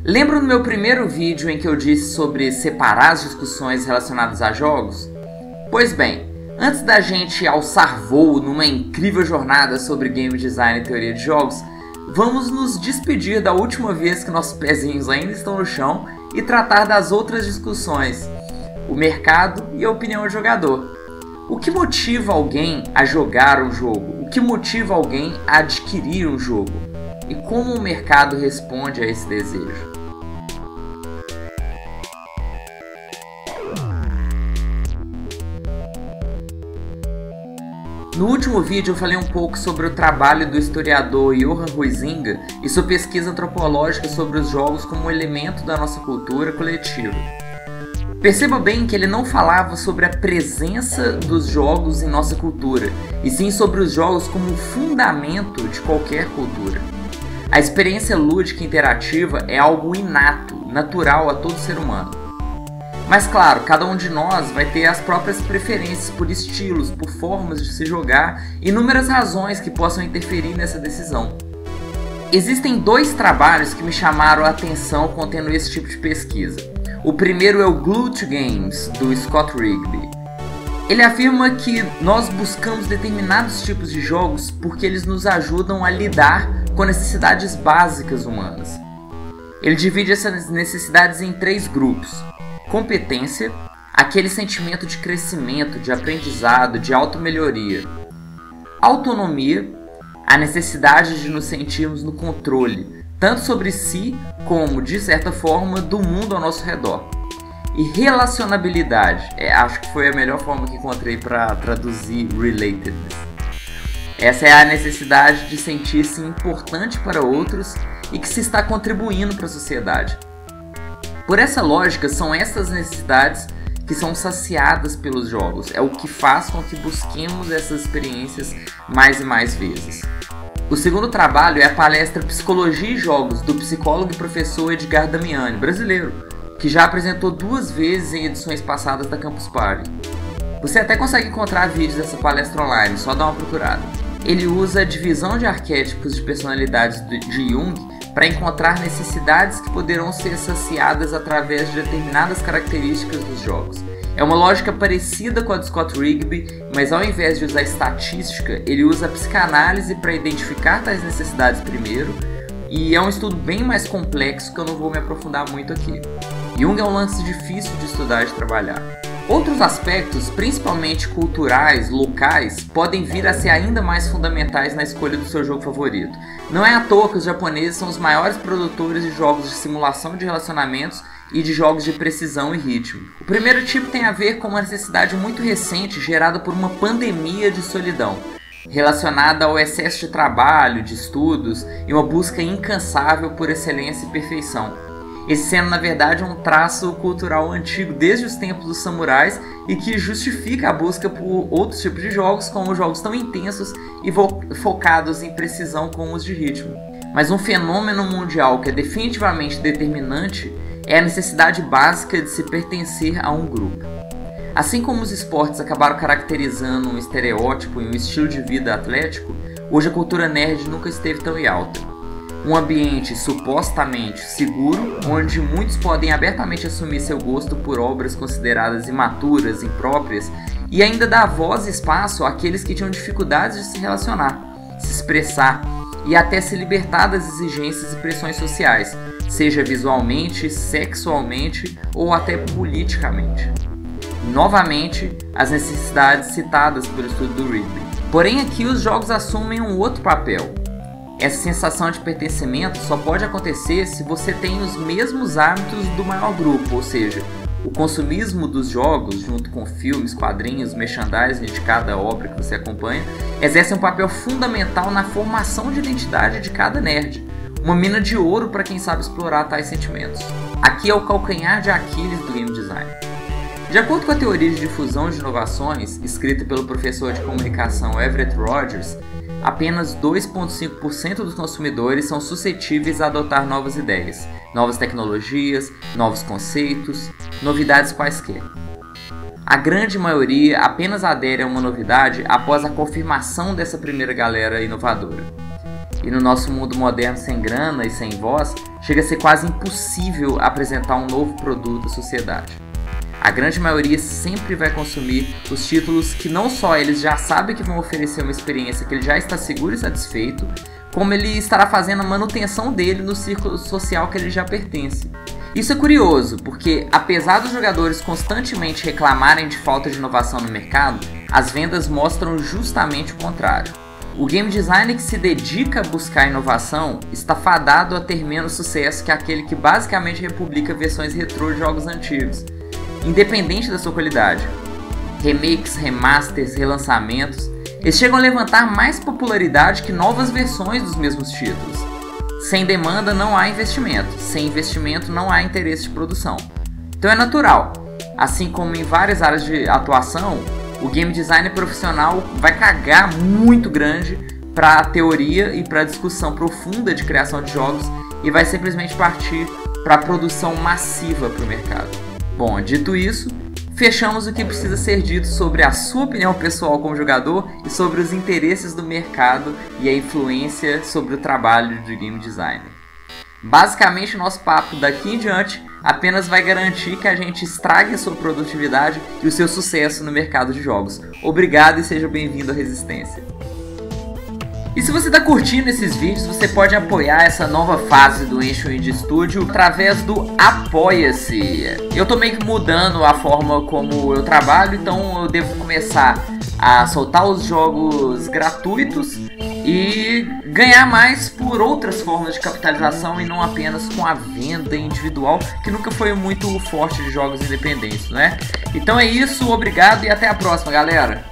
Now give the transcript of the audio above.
Lembra no meu primeiro vídeo em que eu disse sobre separar as discussões relacionadas a jogos? Pois bem, antes da gente alçar voo numa incrível jornada sobre game design e teoria de jogos, vamos nos despedir da última vez que nossos pezinhos ainda estão no chão e tratar das outras discussões, o mercado e a opinião do jogador. O que motiva alguém a jogar um jogo? O que motiva alguém a adquirir um jogo? E como o mercado responde a esse desejo? No último vídeo eu falei um pouco sobre o trabalho do historiador Johan Huizinga e sua pesquisa antropológica sobre os jogos como um elemento da nossa cultura coletiva. Perceba bem que ele não falava sobre a presença dos jogos em nossa cultura, e sim sobre os jogos como um fundamento de qualquer cultura. A experiência lúdica interativa é algo inato, natural a todo ser humano. Mas claro, cada um de nós vai ter as próprias preferências por estilos, por formas de se jogar e inúmeras razões que possam interferir nessa decisão. Existem dois trabalhos que me chamaram a atenção contendo esse tipo de pesquisa. O primeiro é o Glue to Games, do Scott Rigby. Ele afirma que nós buscamos determinados tipos de jogos porque eles nos ajudam a lidar com necessidades básicas humanas. Ele divide essas necessidades em três grupos. Competência, aquele sentimento de crescimento, de aprendizado, de automelhoria. Autonomia, a necessidade de nos sentirmos no controle, tanto sobre si como, de certa forma, do mundo ao nosso redor. E relacionabilidade, acho que foi a melhor forma que encontrei para traduzir relatedness. Essa é a necessidade de sentir-se importante para outros e que se está contribuindo para a sociedade. Por essa lógica, são essas necessidades que são saciadas pelos jogos. É o que faz com que busquemos essas experiências mais e mais vezes. O segundo trabalho é a palestra Psicologia e Jogos, do psicólogo e professor Edgar Damiani, brasileiro, que já apresentou 2 vezes em edições passadas da Campus Party. Você até consegue encontrar vídeos dessa palestra online, só dá uma procurada. Ele usa a divisão de arquétipos de personalidades de Jung para encontrar necessidades que poderão ser saciadas através de determinadas características dos jogos. É uma lógica parecida com a de Scott Rigby, mas ao invés de usar estatística, ele usa a psicanálise para identificar tais necessidades primeiro, e é um estudo bem mais complexo que eu não vou me aprofundar muito aqui. Jung é um lance difícil de estudar e de trabalhar. Outros aspectos, principalmente culturais, locais, podem vir a ser ainda mais fundamentais na escolha do seu jogo favorito. Não é à toa que os japoneses são os maiores produtores de jogos de simulação de relacionamentos e de jogos de precisão e ritmo. O primeiro tipo tem a ver com uma necessidade muito recente gerada por uma pandemia de solidão, relacionada ao excesso de trabalho, de estudos e uma busca incansável por excelência e perfeição. Esse sendo, na verdade, um traço cultural antigo desde os tempos dos samurais e que justifica a busca por outros tipos de jogos, como jogos tão intensos e focados em precisão como os de ritmo. Mas um fenômeno mundial que é definitivamente determinante é a necessidade básica de se pertencer a um grupo. Assim como os esportes acabaram caracterizando um estereótipo e um estilo de vida atlético, hoje a cultura nerd nunca esteve tão em alta. Um ambiente supostamente seguro, onde muitos podem abertamente assumir seu gosto por obras consideradas imaturas, impróprias, e ainda dar voz e espaço àqueles que tinham dificuldades de se relacionar, se expressar e até se libertar das exigências e pressões sociais, seja visualmente, sexualmente ou até politicamente. Novamente, as necessidades citadas pelo estudo do Rigby. Porém, aqui os jogos assumem um outro papel. Essa sensação de pertencimento só pode acontecer se você tem os mesmos hábitos do maior grupo, ou seja, o consumismo dos jogos, junto com filmes, quadrinhos, merchandising de cada obra que você acompanha, exerce um papel fundamental na formação de identidade de cada nerd, uma mina de ouro para quem sabe explorar tais sentimentos. Aqui é o calcanhar de Aquiles do game design. De acordo com a teoria de difusão de inovações, escrita pelo professor de comunicação Everett Rogers, apenas 2,5% dos consumidores são suscetíveis a adotar novas ideias, novas tecnologias, novos conceitos, novidades quaisquer. A grande maioria apenas adere a uma novidade após a confirmação dessa primeira galera inovadora. e no nosso mundo moderno sem grana e sem voz, chega a ser quase impossível apresentar um novo produto à sociedade. A grande maioria sempre vai consumir os títulos que não só eles já sabem que vão oferecer uma experiência que ele já está seguro e satisfeito, como ele estará fazendo a manutenção dele no círculo social que ele já pertence. Isso é curioso, porque apesar dos jogadores constantemente reclamarem de falta de inovação no mercado, as vendas mostram justamente o contrário. O game designer que se dedica a buscar inovação está fadado a ter menos sucesso que aquele que basicamente republica versões retrô de jogos antigos, independente da sua qualidade. Remakes, remasters, relançamentos, eles chegam a levantar mais popularidade que novas versões dos mesmos títulos. Sem demanda não há investimento, sem investimento não há interesse de produção. Então é natural, assim como em várias áreas de atuação, o game designer profissional vai cagar muito grande para a teoria e para a discussão profunda de criação de jogos e vai simplesmente partir para a produção massiva para o mercado. Bom, dito isso, fechamos o que precisa ser dito sobre a sua opinião pessoal como jogador e sobre os interesses do mercado e a influência sobre o trabalho de game designer. Basicamente, nosso papo daqui em diante apenas vai garantir que a gente estrague a sua produtividade e o seu sucesso no mercado de jogos. Obrigado e seja bem-vindo à Resistência. E se você está curtindo esses vídeos, você pode apoiar essa nova fase do Eixo Indie Studio através do Apoia-se. Eu tô meio que mudando a forma como eu trabalho, então eu devo começar a soltar os jogos gratuitos e ganhar mais por outras formas de capitalização e não apenas com a venda individual, que nunca foi muito forte de jogos independentes, né? Então é isso, obrigado e até a próxima, galera!